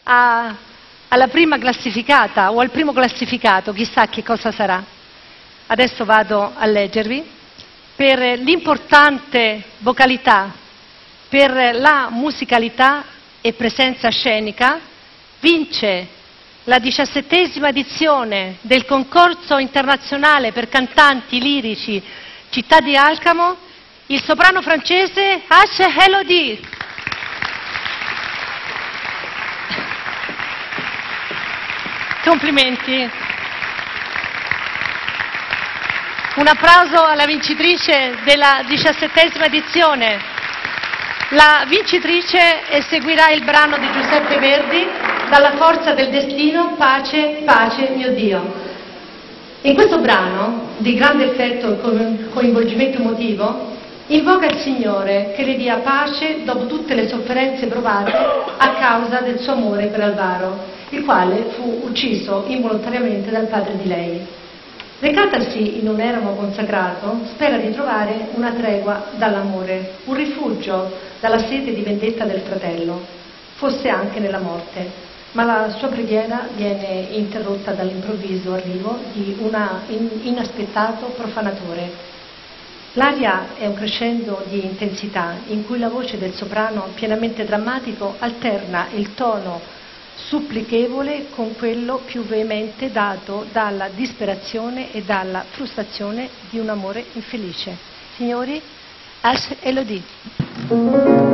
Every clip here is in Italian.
alla prima classificata o al primo classificato, chissà che cosa sarà. Adesso vado a leggervi. Per l'importante vocalità, per la musicalità e presenza scenica, vince la 17ª edizione del concorso internazionale per cantanti lirici Città di Alcamo, il soprano francese H. Elodie. Complimenti. Un applauso alla vincitrice della 17ª edizione. La vincitrice eseguirà il brano di Giuseppe Verdi, Dalla forza del destino, pace, pace, mio Dio. In questo brano, di grande effetto e coinvolgimento emotivo, invoca il Signore che le dia pace dopo tutte le sofferenze provate a causa del suo amore per Alvaro, il quale fu ucciso involontariamente dal padre di lei. Recatasi in un eremo consacrato, spera di trovare una tregua dall'amore, un rifugio dalla sete di vendetta del fratello, fosse anche nella morte. Ma la sua preghiera viene interrotta dall'improvviso arrivo di un inaspettato profanatore. L'aria è un crescendo di intensità in cui la voce del soprano, pienamente drammatico, alterna il tono supplichevole con quello più veemente dato dalla disperazione e dalla frustrazione di un amore infelice. Signori, H. Elodie.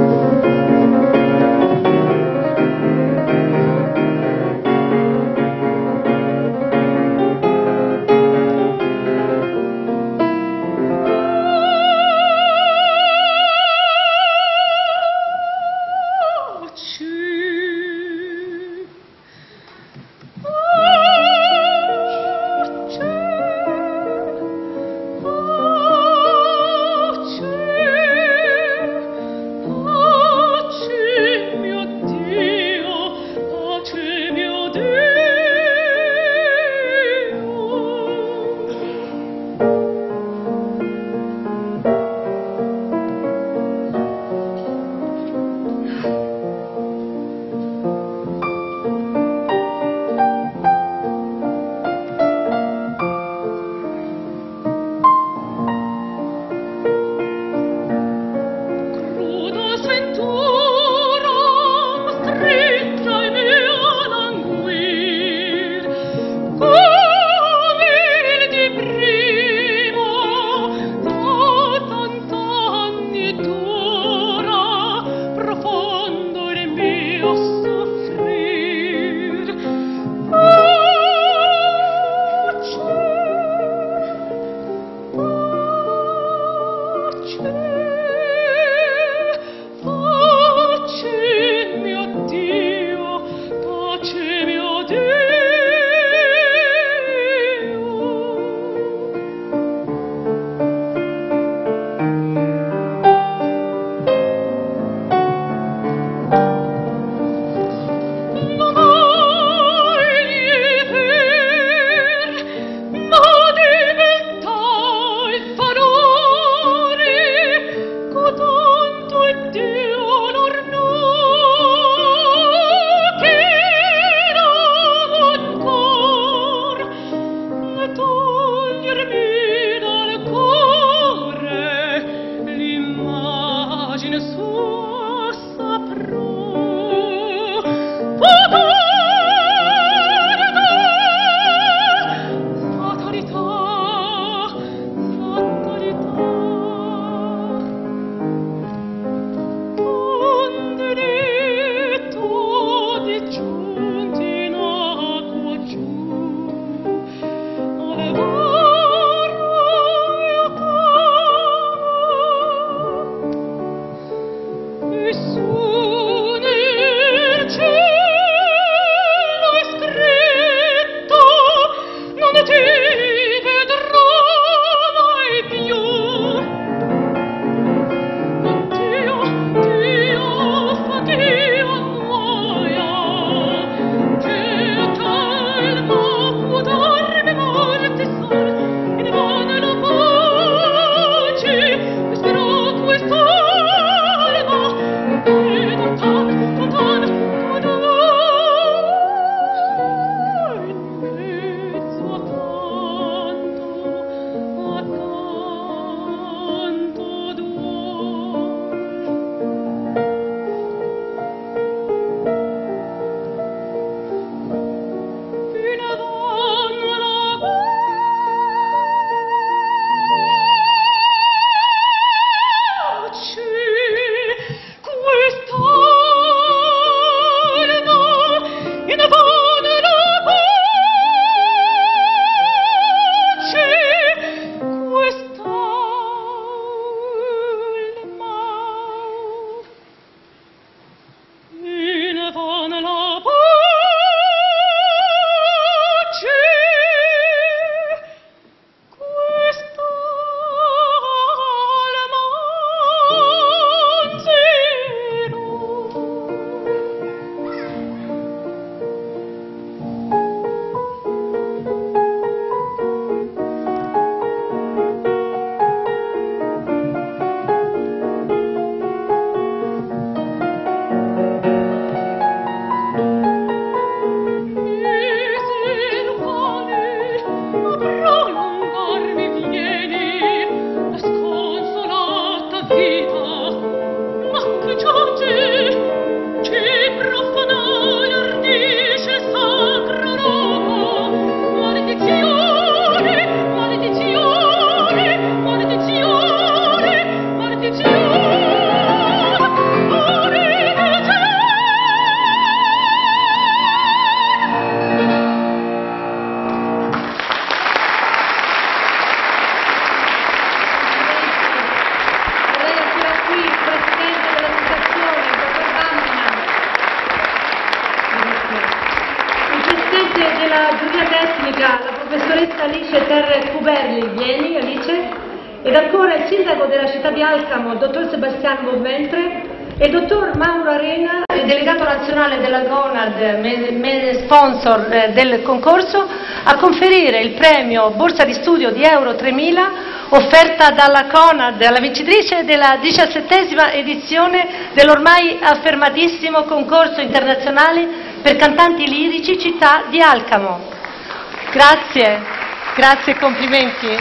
della giuria tecnica, la professoressa Alice Terre Cuberli, vieni Alice, ed ancora il sindaco della città di Alcamo, il dottor Sebastiano Bonventre, e il dottor Mauro Arena, il delegato nazionale della Conad, sponsor del concorso, a conferire il premio borsa di studio di Euro 3000 offerta dalla Conad alla vincitrice della 17ª edizione dell'ormai affermatissimo concorso internazionale per cantanti lirici città di Alcamo. Grazie, grazie e complimenti.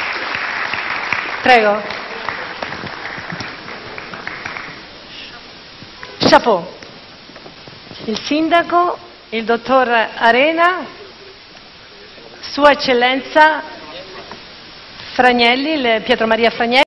Prego. Chapeau. Il sindaco, il dottor Arena, Sua Eccellenza Fragnelli, Pietro Maria Fragnelli.